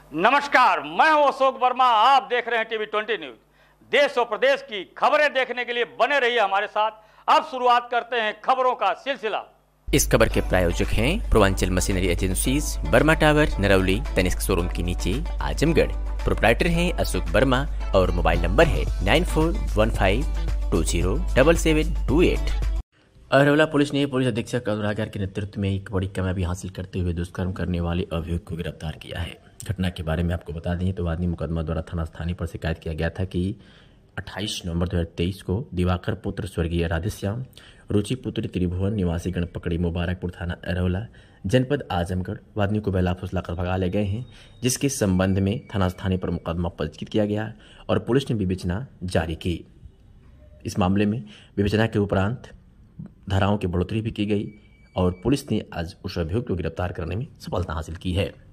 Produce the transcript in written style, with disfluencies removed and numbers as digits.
नमस्कार, मैं हूं अशोक वर्मा। आप देख रहे हैं टीवी 20 न्यूज। देश और प्रदेश की खबरें देखने के लिए बने रहिए हमारे साथ। अब शुरुआत करते हैं खबरों का सिलसिला। इस खबर के प्रायोजक हैं Purvanchal machinery agencies, Burma tower, Narauli, Tanishq showroom के नीचे, आजमगढ़। प्रोप्राइटर हैं अशोक वर्मा और मोबाइल नंबर है 9415207728। अरवला पुलिस ने पुलिस अधीक्षक अनुरागर के नेतृत्व में एक बड़ी कामयाबी हासिल करते हुए दुष्कर्म करने वाले अभियुक्त को गिरफ्तार किया है। घटना के बारे में आपको बता दें तो वादी मुकदमा द्वारा थाना स्थानीय पर शिकायत किया गया था कि 28 नवंबर 2023 को दिवाकर पुत्र स्वर्गीय राधेश्याम, रुचि पुत्र त्रिभुवन निवासी गणपकड़ी मुबारकपुर थाना अरवला जनपद आजमगढ़ वादनी को बेला फुसला कर भगा ले गए हैं, जिसके संबंध में थाना स्थानीय पर मुकदमा पंजीकृत किया गया और पुलिस ने विवेचना जारी की। इस मामले में विवेचना के उपरांत धाराओं की बढ़ोतरी भी की गई और पुलिस ने आज उस अभियुक्त को गिरफ्तार करने में सफलता हासिल की है।